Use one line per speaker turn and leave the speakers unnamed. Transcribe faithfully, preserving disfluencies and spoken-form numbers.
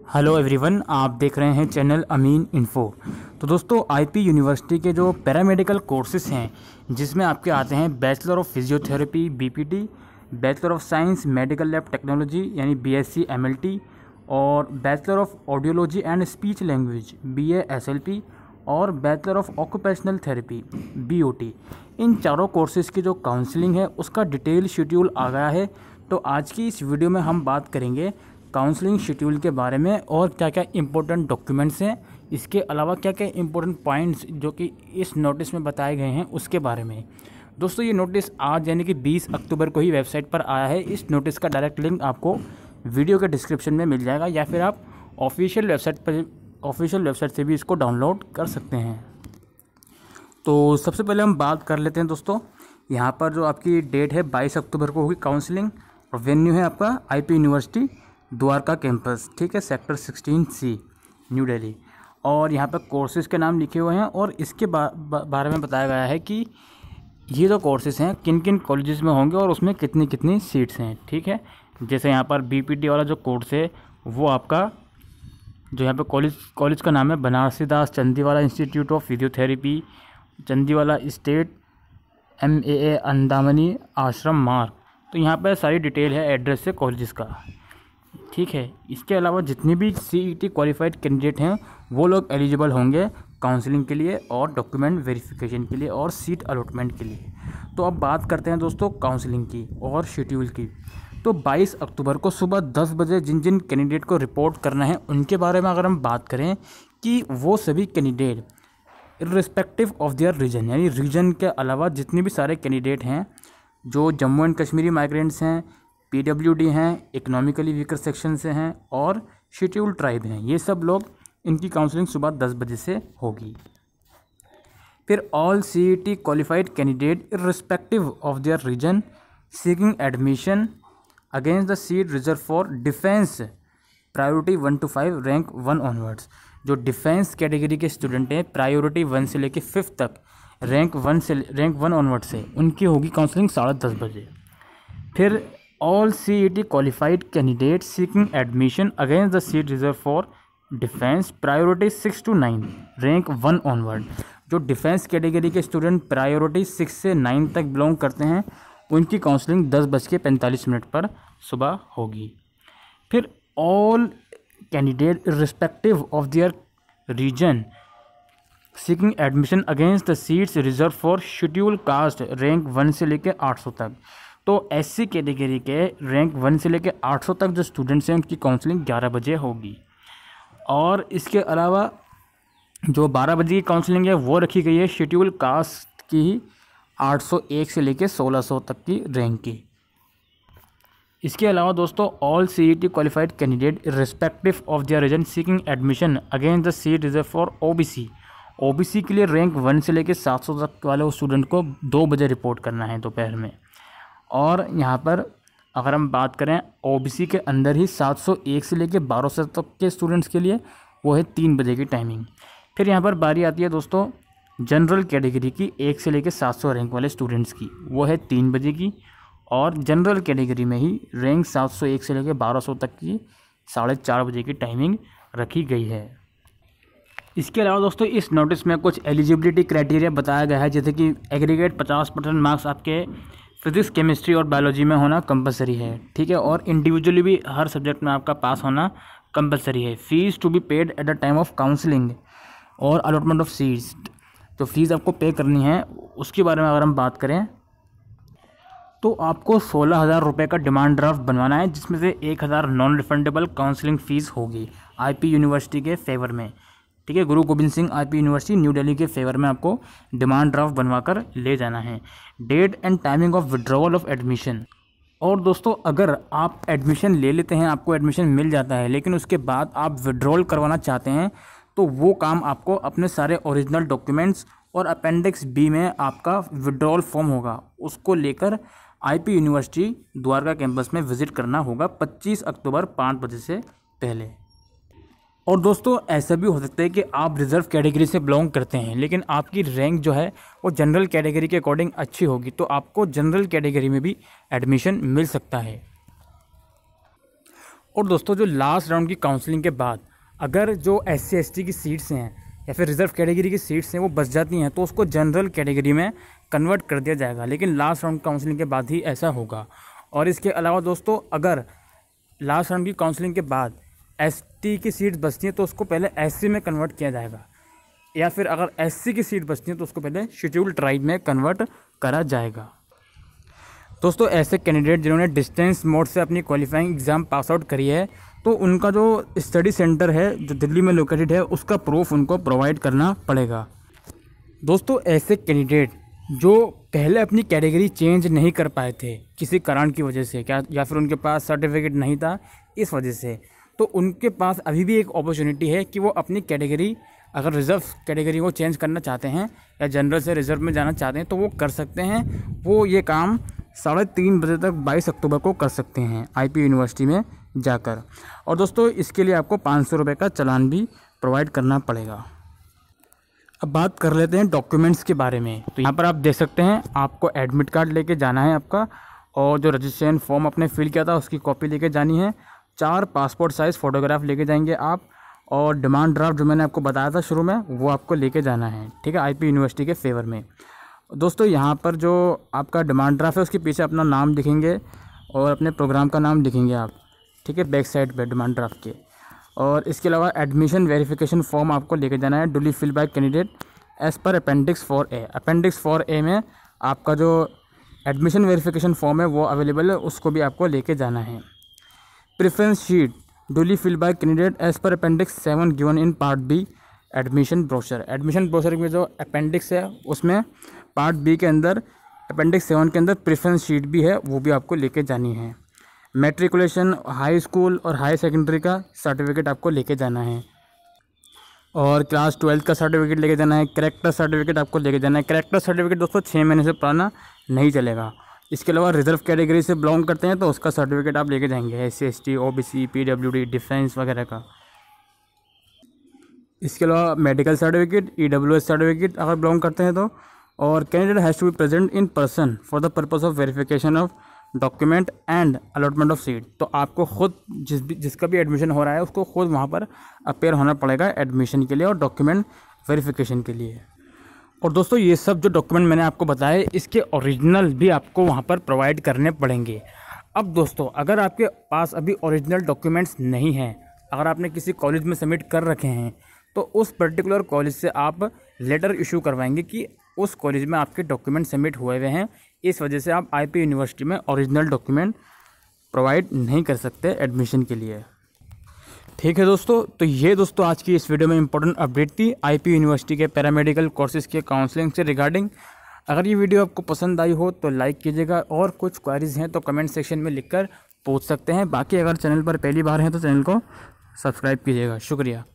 Hello everyone, आप देख रहे हैं चैनल अमीन इन्फो। तो दोस्तों, आईपी यूनिवर्सिटी के जो पैरामेडिकल कोर्सेज हैं जिसमें आपके आते हैं bachelor of physiotherapy BPT, bachelor of science medical lab technology यानी बीएससी एमएलटी, और bachelor of audiology and speech language BA SLP, और bachelor of occupational therapy BOT. इन चारों कोर्सेज़ की जो काउंसलिंग है उसका डिटेल शेड्यूल आ गया है। तो आज की इस वीडियो में हम बात करेंगे काउंसलिंग शेड्यूल के बारे में और क्या क्या इंपॉर्टेंट डॉक्यूमेंट्स हैं, इसके अलावा क्या क्या इंपॉर्टेंट पॉइंट्स जो कि इस नोटिस में बताए गए हैं उसके बारे में। दोस्तों, ये नोटिस आज यानी कि बीस अक्टूबर को ही वेबसाइट पर आया है। इस नोटिस का डायरेक्ट लिंक आपको वीडियो के डिस्क्रिप्शन में मिल जाएगा, या फिर आप ऑफिशियल वेबसाइट पर ऑफिशियल वेबसाइट से भी इसको डाउनलोड कर सकते हैं। तो सबसे पहले हम बात कर लेते हैं दोस्तों, यहाँ पर जो आपकी डेट है बाईस अक्टूबर को होगी काउंसलिंग, और वेन्यू है आपका आईपी यूनिवर्सिटी द्वारका कैंपस, ठीक है, sector sixteen C, new Delhi. और यहाँ पर कोर्सेज़ के नाम लिखे हुए हैं और इसके बा, बा, बारे में बताया गया है कि ये जो कोर्सेज़ हैं किन किन कॉलेजेस में होंगे और उसमें कितनी कितनी सीट्स हैं, ठीक है। जैसे यहाँ पर बीपीटी वाला जो कोर्स है वो आपका जो यहाँ पे कॉलेज कॉलेज का नाम है Banarsi Das Chandiwala institute of physiotherapy, Chandiwala estate, M A A Anandamayi Ashram Marg. तो यहाँ पर सारी डिटेल है एड्रेस से कॉलेजेस का, ठीक है। इसके अलावा जितनी भी सीईटी क्वालिफाइड कैंडिडेट हैं वो लोग एलिजिबल होंगे काउंसलिंग के लिए और डॉक्यूमेंट वेरिफिकेशन के लिए और सीट अलॉटमेंट के लिए। तो अब बात करते हैं दोस्तों काउंसलिंग की और शेड्यूल की। तो बाईस अक्टूबर को सुबह दस बजे जिन जिन कैंडिडेट को रिपोर्ट करना है उनके बारे में अगर हम बात करें कि वो सभी candidate irrespective of their region, यानी रीजन के अलावा जितने भी सारे कैंडिडेट हैं जो जम्मू एंड कश्मीरी माइग्रेंट्स हैं, पीडब्ल्यूडी हैं, इकोनॉमिकली वीकर सेक्शन से हैं और शेड्यूल ट्राइब हैं, ये सब लोग इनकी काउंसलिंग सुबह दस बजे से होगी। फिर all CET qualified candidate irrespective of their region seeking admission against the seat reserve for defence priority one to five rank one onwards. जो डिफेंस कैटेगरी के स्टूडेंट हैं प्रायोरिटी वन से लेकर फिफ्थ तक रैंक वन से rank one onward से उनकी होगी काउंसलिंग साढ़े दस बजे। फिर all CET qualified candidate seeking admission against the seat reserve for defence priority six to nine rank one onward. जो डिफेंस कैटेगरी के स्टूडेंट प्रायोरिटी सिक्स से नाइन तक बिलोंग करते हैं उनकी काउंसलिंग दस बज के पैंतालीस मिनट पर सुबह होगी। फिर all candidate respective of their region seeking admission against the seats reserve for schedule caste rank one से लेकर आठ सौ तक। तो एससी कैटेगरी के रैंक वन से लेकर आठ सौ तक जो स्टूडेंट्स हैं उनकी काउंसलिंग ग्यारह बजे होगी। और इसके अलावा जो बारह बजे की काउंसलिंग है वो रखी गई है शेड्यूल कास्ट की ही आठ सौ एक से लेकर सोलह सौ तक की रैंक की। इसके अलावा दोस्तों all CET qualified candidate respective of their region seeking admission against the seat reserve for OBC. OBC के लिए रैंक वन से लेकर सात सौ तक वाले स्टूडेंट को दो बजे रिपोर्ट करना है दोपहर में। और यहाँ पर अगर हम बात करें ओबीसी के अंदर ही सात सौ एक से लेकर बारह सौ तक के स्टूडेंट्स के लिए वो है तीन बजे की टाइमिंग। फिर यहाँ पर बारी आती है दोस्तों जनरल कैटेगरी की एक से लेकर सात सौ रैंक वाले स्टूडेंट्स की, वो है तीन बजे की। और जनरल कैटेगरी में ही रैंक सात सौ एक से लेकर बारह सौ तक की साढ़े चार बजे की टाइमिंग रखी गई है। इसके अलावा दोस्तों इस नोटिस में कुछ एलिजिबिलिटी क्राइटेरिया बताया गया है, जैसे कि एग्रीगेट पचास परसेंट मार्क्स आपके फिजिक्स केमिस्ट्री और बायोलॉजी में होना कंपलसरी है, ठीक है। और इंडिविजुअली भी हर सब्जेक्ट में आपका पास होना कंपलसरी है। Fees to be paid at the time of counselling और अलॉटमेंट ऑफ सीट्स। तो फीस आपको पे करनी है, उसके बारे में अगर हम बात करें तो आपको सोलह हज़ार रुपये का डिमांड ड्राफ्ट बनवाना है, जिसमें से एक हज़ार नॉन रिफंडेबल काउंसलिंग फ़ीस होगी आईपी यूनिवर्सिटी के फेवर में, ठीक है। Guru Gobind Singh IP university new Delhi के फेवर में आपको डिमांड ड्राफ्ट बनवाकर ले जाना है। Date and timing of withdrawal of admission. और दोस्तों अगर आप एडमिशन ले लेते हैं, आपको एडमिशन मिल जाता है, लेकिन उसके बाद आप विड्रॉल करवाना चाहते हैं तो वो काम आपको अपने सारे ओरिजिनल डॉक्यूमेंट्स और अपेंडिक्स बी में आपका विड्रॉल फॉर्म होगा, उसको लेकर आईपी यूनिवर्सिटी द्वारका कैंपस में विज़िट करना होगा पच्चीस अक्टूबर पाँच बजे से पहले। और दोस्तों ऐसा भी हो सकता है कि आप रिज़र्व कैटेगरी से बिलोंग करते हैं, लेकिन आपकी रैंक जो है वो जनरल कैटेगरी के अकॉर्डिंग अच्छी होगी, तो आपको जनरल कैटेगरी में भी एडमिशन मिल सकता है। और दोस्तों जो लास्ट राउंड की काउंसलिंग के बाद अगर जो एस सी एस टी की सीट्स हैं या फिर रिजर्व कैटेगरी की सीट्स हैं वो बच जाती हैं तो उसको जनरल कैटेगरी में कन्वर्ट कर दिया जाएगा, लेकिन लास्ट राउंड काउंसलिंग के बाद ही ऐसा होगा। और इसके अलावा दोस्तों अगर लास्ट राउंड की काउंसलिंग के बाद एस टी की सीट्स बचती हैं तो उसको पहले एस सी में कन्वर्ट किया जाएगा, या फिर अगर एस सी की सीट बचती है तो उसको पहले शेड्यूल्ड ट्राइब में कन्वर्ट करा जाएगा। दोस्तों ऐसे कैंडिडेट जिन्होंने डिस्टेंस मोड से अपनी क्वालिफाइंग एग्ज़ाम पास आउट करी है तो उनका जो स्टडी सेंटर है जो दिल्ली में लोकेटेड है उसका प्रूफ उनको प्रोवाइड करना पड़ेगा। दोस्तों ऐसे कैंडिडेट जो पहले अपनी कैटेगरी चेंज नहीं कर पाए थे किसी कारण की वजह से, क्या या फिर उनके पास सर्टिफिकेट नहीं था इस वजह से, तो उनके पास अभी भी एक अपॉर्चुनिटी है कि वो अपनी कैटेगरी अगर रिज़र्व कैटेगरी को चेंज करना चाहते हैं या जनरल से रिज़र्व में जाना चाहते हैं तो वो कर सकते हैं। वो ये काम साढ़े तीन बजे तक बाईस अक्टूबर को कर सकते हैं आईपी यूनिवर्सिटी में जाकर। और दोस्तों इसके लिए आपको पाँच सौ रुपये का चालान भी प्रोवाइड करना पड़ेगा। अब बात कर लेते हैं डॉक्यूमेंट्स के बारे में। तो यहाँ पर आप देख सकते हैं आपको एडमिट कार्ड लेके जाना है आपका, और जो रजिस्ट्रेशन फॉर्म आपने फिल किया था उसकी कॉपी लेके जानी है, चार पासपोर्ट साइज़ फ़ोटोग्राफ लेके जाएंगे आप, और डिमांड ड्राफ्ट जो मैंने आपको बताया था शुरू में वो आपको लेके जाना है, ठीक है, आईपी यूनिवर्सिटी के फेवर में। दोस्तों यहाँ पर जो आपका डिमांड ड्राफ्ट है उसके पीछे अपना नाम लिखेंगे और अपने प्रोग्राम का नाम लिखेंगे आप, ठीक है, बैक साइड पे डिमांड ड्राफ्ट के। और इसके अलावा एडमिशन वेरिफिकेशन फॉर्म आपको लेके जाना है duly fill by candidate as per appendix four A. Appendix four A में आपका जो एडमिशन वेरिफिकेशन फॉर्म है वो अवेलेबल है, उसको भी आपको लेके जाना है। Preference sheet duly fill by candidate as per appendix seven given in part B admission brochure. Admission brochure में जो अपेंडिक्स है उसमें पार्ट बी के अंदर अपेंडिक्स सेवन के अंदर प्रेफरेंस शीट भी है, वो भी आपको लेके जानी है। मैट्रिकुलेशन हाई स्कूल और हाई सेकेंडरी का सर्टिफिकेट आपको लेके जाना है, और क्लास ट्वेल्थ का सर्टिफिकेट लेके जाना है। कैरेक्टर सर्टिफिकेट आपको लेके जाना है। कैरेक्टर सर्टिफिकेट दोस्तों छः महीने से पुराना नहीं चलेगा। इसके अलावा रिजर्व कैटेगरी से बिलोंग करते हैं तो उसका सर्टिफिकेट आप लेके जाएंगे, S C S T O B C P W D defence वगैरह का। इसके अलावा medical certificate E W S certificate अगर बिलोंग करते हैं तो, और candidate has to be present in person for the purpose of verification of document and allotment of seat. तो आपको खुद जिस भी जिसका भी एडमिशन हो रहा है उसको खुद वहाँ पर अपेयर होना पड़ेगा एडमिशन के लिए और डॉक्यूमेंट वेरिफिकेशन के लिए। और दोस्तों ये सब जो डॉक्यूमेंट मैंने आपको बताए इसके ओरिजिनल भी आपको वहाँ पर प्रोवाइड करने पड़ेंगे। अब दोस्तों अगर आपके पास अभी ओरिजिनल डॉक्यूमेंट्स नहीं हैं, अगर आपने किसी कॉलेज में सबमिट कर रखे हैं तो उस पर्टिकुलर कॉलेज से आप लेटर इशू करवाएंगे कि उस कॉलेज में आपके डॉक्यूमेंट सबमिट हुए हुए हैं, इस वजह से आप आईपी यूनिवर्सिटी में ओरिजिनल डॉक्यूमेंट प्रोवाइड नहीं कर सकते एडमिशन के लिए, ठीक है दोस्तों। तो ये दोस्तों आज की इस वीडियो में इंपॉर्टेंट अपडेट थी आईपी यूनिवर्सिटी के पैरामेडिकल कोर्सेज़ के काउंसलिंग से रिगार्डिंग। अगर ये वीडियो आपको पसंद आई हो तो लाइक कीजिएगा, और कुछ क्वेरीज हैं तो कमेंट सेक्शन में लिखकर पूछ सकते हैं। बाकी अगर चैनल पर पहली बार हैं तो चैनल को सब्सक्राइब कीजिएगा। शुक्रिया।